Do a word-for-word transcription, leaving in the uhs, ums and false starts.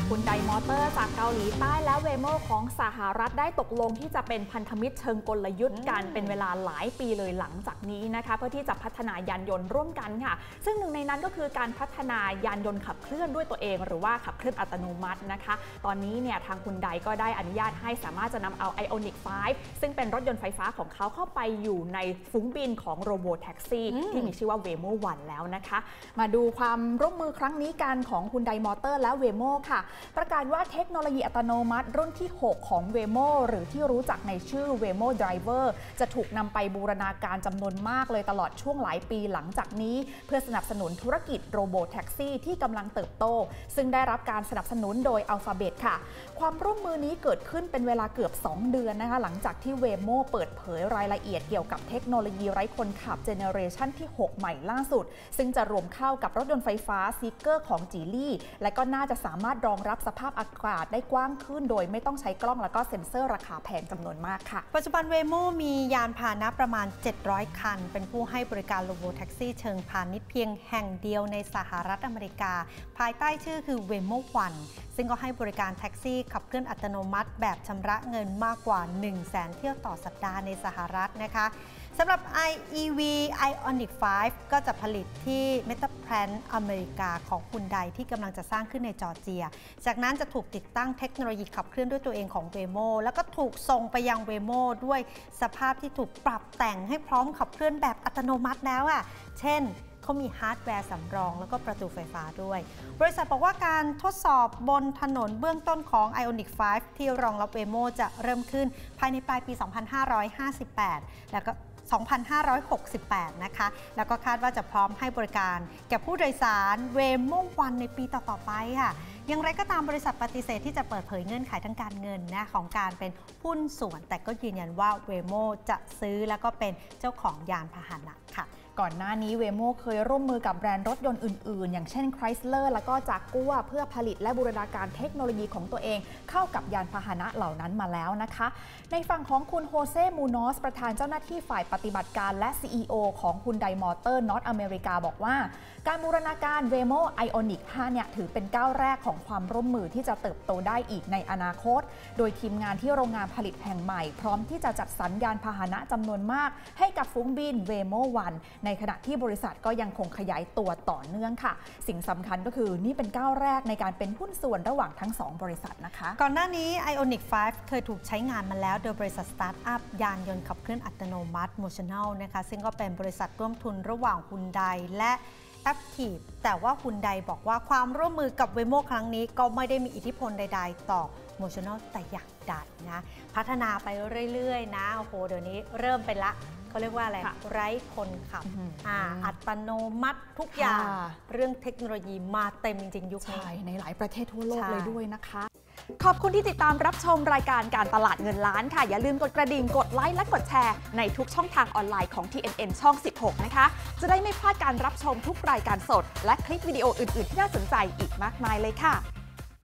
คุณไดมอเตอร์จากเกาหลีใต้และเวโมของสหรัฐได้ตกลงที่จะเป็นพันธมิตรเชิงกลยุทธ์กันเป็นเวลาหลายปีเลยหลังจากนี้นะคะเพื่อที่จะพัฒนายานยนต์ร่วมกันค่ะซึ่งหนึ่งในนั้นก็คือการพัฒนายานยนต์ขับเคลื่อนด้วยตัวเองหรือว่าขับเคลื่อนอัตโนมัตินะคะตอนนี้เนี่ยทางคุณไดก็ได้อนุญาตให้สามารถจะนำเอา ไอออนิก ไฟว์ ซึ่งเป็นรถยนต์ไฟฟ้าของเขาเข้าไปอยู่ในฝูงบินของโรโบแท็กซี่ที่มีชื่อว่า เวโม วัน แล้วนะคะมาดูความร่วมมือครั้งนี้กันของคุณไดมอเตอร์และ เวโม ค่ะประกาศว่าเทคโนโลยีอัตโนมัติรุ่นที่หกของ เวโม หรือที่รู้จักในชื่อ เวโม Driver จะถูกนำไปบูรณาการจำนวนมากเลยตลอดช่วงหลายปีหลังจากนี้เพื่อสนับสนุนธุรกิจโรโบแท็กซี่ที่กำลังเติบโตซึ่งได้รับการสนับสนุนโดย Alphabet ค่ะความร่วมมือนี้เกิดขึ้นเป็นเวลาเกือบสองเดือนนะคะหลังจากที่ เวโม เปิดเผยรายละเอียดเกี่ยวกับเทคโนโลยีไร้คนขับเจเนอเรชันที่หกใหม่ล่าสุดซึ่งจะรวมเข้ากับรถยนต์ไฟฟ้าซีเกอร์ของจีลี่และก็น่าจะสามารถรองรับสภาพอากาศได้กว้างขึ้นโดยไม่ต้องใช้กล้องและก็เซ็นเซอร์ราคาแพงจำนวนมากค่ะปัจจุบัน เวโม มียานพาหนะประมาณเจ็ดร้อยคันเป็นผู้ให้บริการโรโบแท็กซี่เชิงพาณิชย์เพียงแห่งเดียวในสหรัฐอเมริกาภายใต้ชื่อคือ เวโม วัน ซึ่งก็ให้บริการแท็กซี่ขับเคลื่อนอัตโนมัติแบบชำระเงินมากกว่า หนึ่งแสน เที่ยวต่อสัปดาห์ในสหรัฐนะคะสำหรับ ไอ อี วี ไอออนิก ไฟว์ ก็จะผลิตที่เมตาแพลนต์อเมริกาของฮุนไดที่กำลังจะสร้างขึ้นในจอร์เจียจากนั้นจะถูกติดตั้งเทคโนโลยีขับเคลื่อนด้วยตัวเองของ เวโม แล้วก็ถูกส่งไปยัง เวโม ด้วยสภาพที่ถูกปรับแต่งให้พร้อมขับเคลื่อนแบบอัตโนมัติแล้วอ่ะเช่นเขามีฮาร์ดแวร์สำรองแล้วก็ประตูไฟฟ้าด้วยบริษัทบอกว่าการทดสอบบนถนนเบื้องต้นของ ไอออนิก ไฟว์ ที่รองรับ เวโม จะเริ่มขึ้นภายในปลายปี สองพันห้าร้อยห้าสิบแปด แล้วก็สองพันห้าร้อยหกสิบแปด นะคะแล้วก็คาดว่าจะพร้อมให้บริการแก่ผู้โดยสาร เวโม วัน ในปีต่อๆไปค่ะอย่างไรก็ตามบริษัทปฏิเสธที่จะเปิดเผยเงื่อนไขทางการเงินนะของการเป็นหุ้นส่วนแต่ก็ยืนยันว่า เวโม จะซื้อแล้วก็เป็นเจ้าของยานพาหนะค่ะก่อนหน้านี้ เวโม เคยร่วมมือกับแบรนด์รถยนต์อื่นๆอย่างเช่น ไครสเลอร์ แล้วก็จากกัวเพื่อผลิตและบูรณาการเทคโนโลยีของตัวเองเข้ากับยานพาหนะเหล่านั้นมาแล้วนะคะในฝั่งของคุณโฮเซ่ มูนอสประธานเจ้าหน้าที่ฝ่ายปฏิบัติการและ ซี อี โอ ของฮุนไดมอเตอร์นอร์ทอเมริกาบอกว่าการบูรณาการ เวโม ไอออนิก ห้า เนี่ยถือเป็นก้าวแรกของความร่วมมือที่จะเติบโตได้อีกในอนาคตโดยทีมงานที่โรงงานผลิตแห่งใหม่พร้อมที่จะจัดสรรยานพาหนะจำนวนมากให้กับฝูงบิน เวโม วัน ในขณะที่บริษัทก็ยังคงขยายตัวต่อเนื่องค่ะสิ่งสำคัญก็คือนี่เป็นก้าวแรกในการเป็นหุ้นส่วนระหว่างทั้งสองบริษัทนะคะก่อนหน้านี้ ไอออนิก ไฟว์ เคยถูกใช้งานมาแล้วโดยบริษัทสตาร์ทอัพยานยนต์ขับเคลื่อนอัตโนมัติ Motional นะคะซึ่งก็เป็นบริษัทร่วมทุนระหว่างฮุนไดและAptiv แต่ว่าฮุนไดบอกว่าความร่วมมือกับ เวโม ครั้งนี้ก็ไม่ได้มีอิทธิพลใดๆต่อ Motional แต่อย่างใดนะพัฒนาไปเรื่อยๆนะโอ้โหเดี๋ยวนี้เริ่มเป็นละเขาเรียกว่าอะไรไร้คนขับอ่าอัตโนมัติทุกอย่างเรื่องเทคโนโลยีมาเต็มจริงๆยุคนี้ในหลายประเทศทั่วโลกเลยด้วยนะคะขอบคุณที่ติดตามรับชมรายการการตลาดเงินล้านค่ะอย่าลืมกดกระดิ่งกดไลค์และกดแชร์ในทุกช่องทางออนไลน์ของ ที เอ็น เอ็น ช่อง สิบหก นะคะจะได้ไม่พลาดการรับชมทุกรายการสดและคลิปวิดีโออื่นๆที่น่าสนใจอีกมากมายเลยค่ะ